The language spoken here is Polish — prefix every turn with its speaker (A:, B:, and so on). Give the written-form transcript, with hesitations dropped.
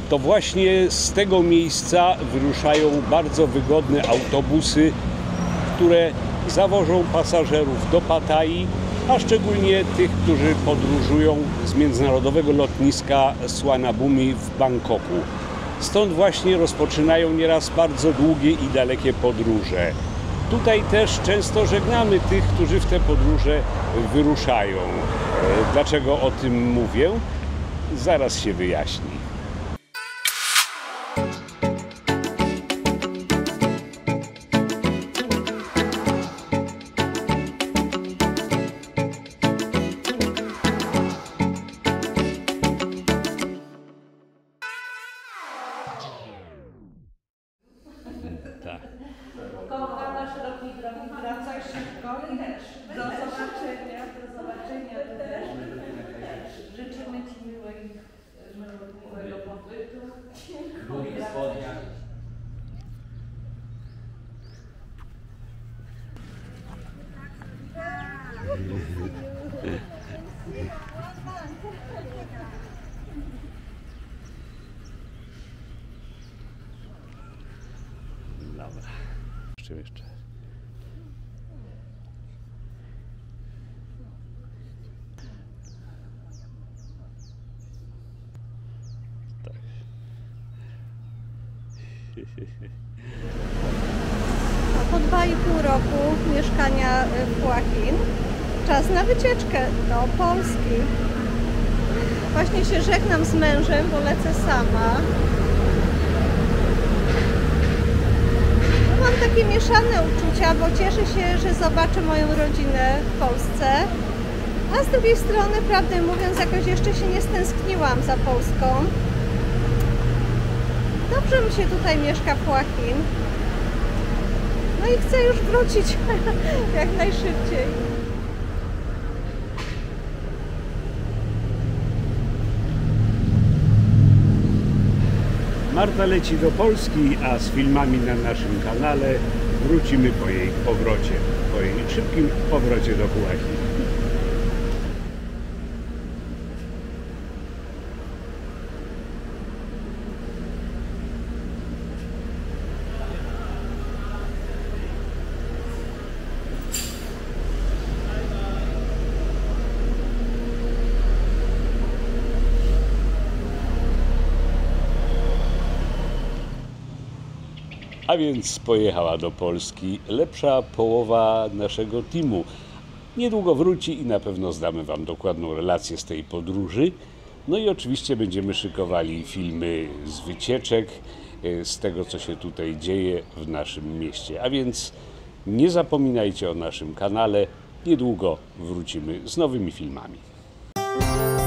A: to właśnie z tego miejsca wyruszają bardzo wygodne autobusy, które zawożą pasażerów do Pattayyi, a szczególnie tych, którzy podróżują z międzynarodowego lotniska Suvarnabhumi w Bangkoku. Stąd właśnie rozpoczynają nieraz bardzo długie i dalekie podróże. Tutaj też często żegnamy tych, którzy w te podróże wyruszają. Dlaczego o tym mówię? Zaraz się wyjaśni. Tak.
B: Kocham na szerokiej drogi, wracaj szybko i też. Do zobaczenia też. Życzymy Ci miłego pobytu.
C: W długich spodniach.
A: Dobra. Jeszcze. Tak.
D: Po 2,5 roku mieszkania w Hua Hin czas na wycieczkę do Polski. Właśnie się żegnam z mężem, bo lecę sama. Mam takie mieszane uczucia, bo cieszę się, że zobaczę moją rodzinę w Polsce. A z drugiej strony, prawdę mówiąc, jakoś jeszcze się nie stęskniłam za Polską. Dobrze mi się tutaj mieszka w Hua Hin. No i chcę już wrócić jak najszybciej.
A: Marta leci do Polski, a z filmami na naszym kanale wrócimy po jej powrocie, po jej szybkim powrocie do Hua Hin. A więc pojechała do Polski lepsza połowa naszego teamu. Niedługo wróci i na pewno zdamy Wam dokładną relację z tej podróży. No i oczywiście będziemy szykowali filmy z wycieczek, z tego co się tutaj dzieje w naszym mieście. A więc nie zapominajcie o naszym kanale. Niedługo wrócimy z nowymi filmami.